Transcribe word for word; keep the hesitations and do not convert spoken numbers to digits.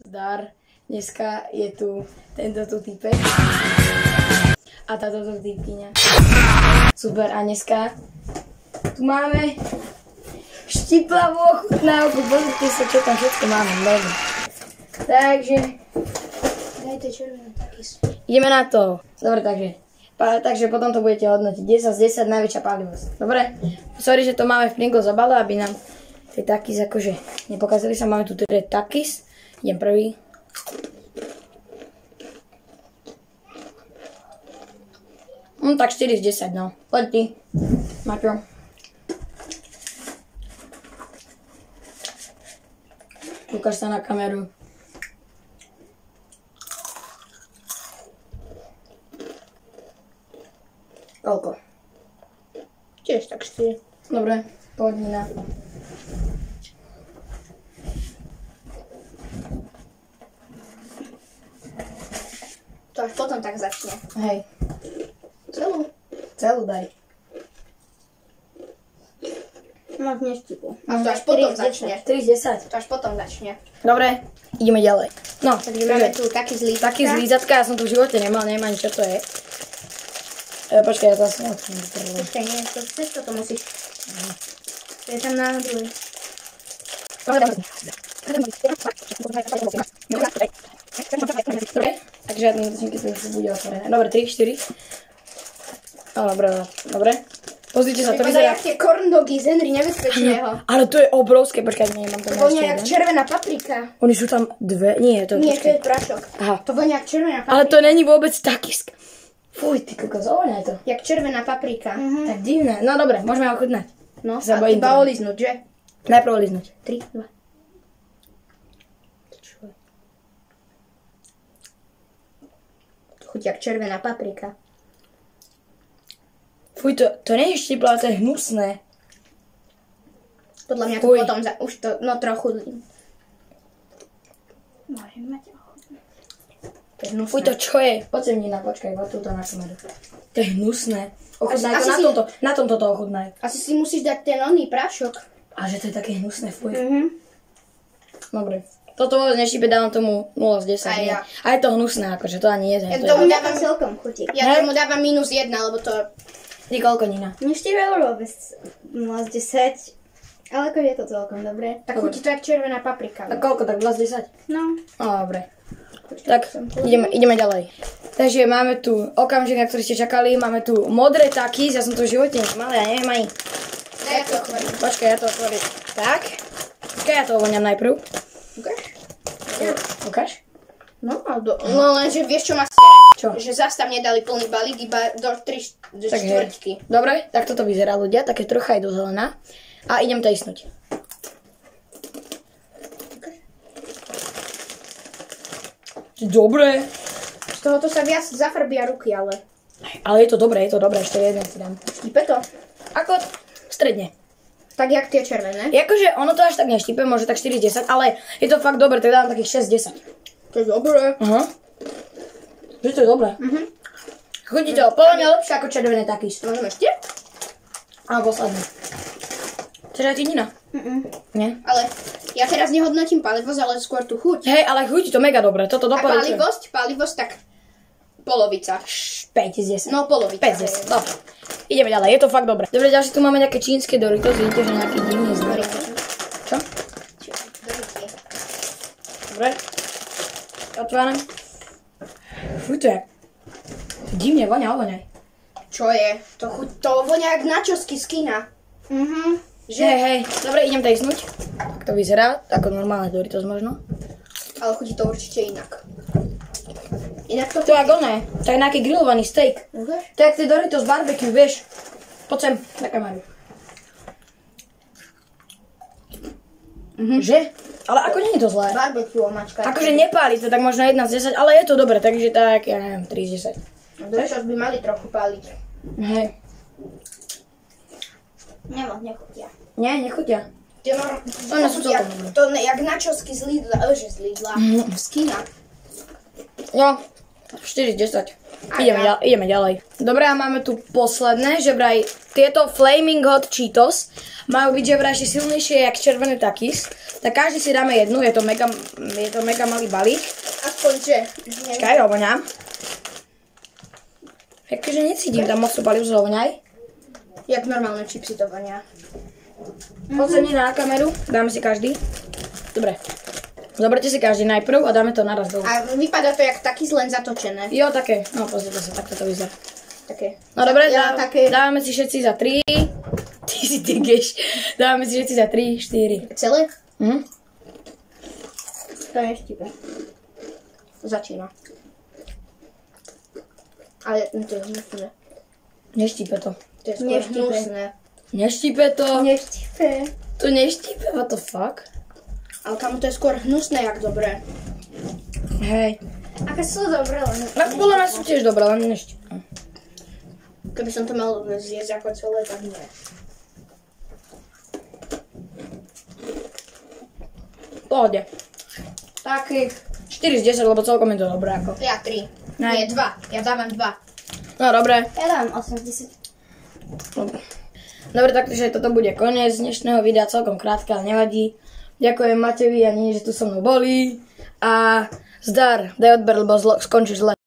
Zdar, dneska je tu tento tu týpek a táto tu týpkyňa. Super, a dneska tu máme štiplavú ochutnávku, pozrite sa, čo tam všetko máme. Dobre. Takže, dajte červené takis. Ideme na to. Dobre, takže, pa, takže potom to budete hodnotiť. desať z desať, najväčšia pálivosť. Dobre? Sorry, že to máme v Pringles obale, aby nám tie takis akože nepokázali sa. Máme tu teda takis. Idem prvý. Hm, tak štyri z desať, no. Poď ty, Maťo. Ukáž sa na kameru. Koľko? Tiež tak štyri. Dobre, poď Nina. To až potom tak začne. Hej. Celú? Celú daj. Máš neštipu. A to až potom začne. tri z desať. To až potom začne. Dobre, ideme ďalej. No, Takže máme tu taký zlízatka. Taký zlízatka, ja som tu v živote nemal, neviem ani čo to je. E, počkaj, ja to asi neotvorím. Počkaj, nie, to cez toto musíš. To je tam na druhý. Dobre, takže žiadne notičníky sa už bude otvorené. Dobre, tri, štyri. No, dobre, dobre. Pozrite sa, to vyzerá... jak tie corn dogy z Henry Nebezpečného. Ale to je obrovské, počkaj, nemám to To vonia jak červená paprika. Oni sú tam dve, nie, to Nie, to je prášok. Aha. To vonia jak červená paprika. Ale to není vôbec taký sk... Fuj, ty kokos, ovoňaj to. Jak červená paprika. Mhm. Tak divné, no dobre, môžeme ho ochutnať. No, Sa a bojím iba toho. oliznúť, že? Najprv oliznúť. tri, dva. Chuť jak červená paprika. Fuj, to, to nie je štiplé, to je hnusné. Podľa mňa to Fuj. potom za, už to, no trochu. Môžem mať ochutnať. To je hnusné. Fuj, to čo je? Poď sem, Nina, počkaj, poď túto na kameru. To je hnusné. Ochutnaj Asi- to, asi na si- tomto, na tomto to ochutnaj. Asi si musíš dať ten oný prášok. A že to je také hnusné, fuj. Mhm. Dobre. Toto vôbec nešipe, dávam tomu nula z desať. Aj nie. ja. A je to hnusné, akože to ani je. Ja To tomu je... dávam celkom chutí. Ja Hej. tomu dávam minus jedna, lebo to... Ty koľko, Nina? Mne štyri euro bez nula z desať, ale ako je to celkom dobré. Tak chutí to jak červená paprika. Tak koľko, tak dva z desať? No, No, dobre. Tak, ideme, ideme ďalej. Takže máme tu okamžik, na ktorý ste čakali. Máme tu modré takis, ja som to v živote nemal, ja neviem ani. Daj ja to otvorím. Počkaj, ja to otvorím. Tak. Počkaj, ja to ovoňam najprv. Ukáž? Ukáž? No, ale do... no lenže vieš čo ma s***? Čo? Že zas tam nedali plný balík, iba do tri Tak hej. štvrťky. Dobre, tak toto vyzerá, ľudia, také trocha aj do zelená. A idem to isnúť. Dobre. Z tohoto sa viac zafarbia ruky, ale... Ale je to dobré, je to dobré, ešte jeden si dám. Štípe to? Ako stredne. Tak jak tie červené. Jakože ono to až tak neštípe, môže tak štyri z desať, ale je to fakt dobré, tak dám takých šesť z desať. To je dobré. Aha. Že to je dobré. Mhm. Chutí to podľa mňa lepšie ako červené takisto. Môžeme ešte? A posledný. Chceš aj ty, Nina? Mhm. Nie? Ale ja teraz nehodnotím palivosť, ale skôr tú chuť. Hej, ale chutí to mega dobre, toto A doporučujem. palivosť? Palivosť tak polovica. päť z desať. No polovica. päť z desať, dobre. Ideme ďalej, je to fakt dobré. Dobre, ďalšie tu máme nejaké čínske Doritos, vidíte, že nejaký divný zver. Čo? Dobre. Otváram. Fuj, to je. To je divne, voňa, ovoňaj. Čo je? To chuť, to vonia jak načosky z kina. Mhm. Že, hej, hej. Dobre, idem to isnúť. Tak to vyzerá, ako normálne Doritos možno. Ale chutí to určite inak. Inak to To je ako ne, to je nejaký grillovaný steak. Ukáž? To je jak tie Doritos barbecue, vieš. Poď sem, na kameru. Mhm. Že? Ale ako nie je to zlé. Barbecue omáčka. Akože nepáli to, tak možno jedna z desať, ale je to dobré, takže tak, ja neviem, tri z desať. Doritos by mali trochu páliť. Hej. Nemoc, nechutia. Nie, nechutia. Tie no, One sú to, jak, celkom dobré. to ne, jak načosky z Lidla, že z Lidla, Mhm. z kina. Jo, štyri z desať. Ideme, ďalej, ideme ďalej. Dobre, a máme tu posledné, že vraj tieto Flaming Hot Cheetos majú byť, že vraj ešte silnejšie jak červené takis. Tak každý si dáme jednu, je to mega, je to mega malý balík. Aspoň, že... Čakaj, ovoňam. Akože necítim tam moc to balík, ovoňaj. Jak normálne čipsy to vonia. Pozrite na kameru, dáme si každý. Dobre. Zoberte si každý najprv a dáme to naraz dolu. A vypadá to jak taký len zatočené. Jo, také. No, pozrite sa, takto to vyzerá. Také. No dobre, Ja, dá, také... dávame si všetci za tri. Ty si tygeš. Dávame si všetci za tri, štyri. Celé? Mhm. To neštípe. Začína. Ale to je hnusné. Neštípe to. To je skôr Neštípe. hnusné. Neštípe to. Neštípe. To neštípe, what the fuck? Ale kamo, to je skôr hnusné, jak dobré. Hej. Aké sú dobré, len... No, podľa mňa sú tiež dobré, len neštípe. Keby som to mal zjesť ako celé, tak nie. Pohode. Takých štyri z desať, lebo celkom je to dobré ako. Ja tri. Ne. Nie, dva. Ja dávam dva. No dobre. Ja dám osem z desať. Dobre. Dobre, takže toto bude koniec dnešného videa, celkom krátke, ale nevadí. Ďakujem Matevi a Nini, že tu so mnou boli. A zdar, daj odber, lebo zlo, skončí zle.